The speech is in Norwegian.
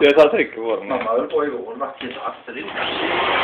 Skal jeg ta og trykke på den? Mamma vil på i går, da. Ikke så astrid.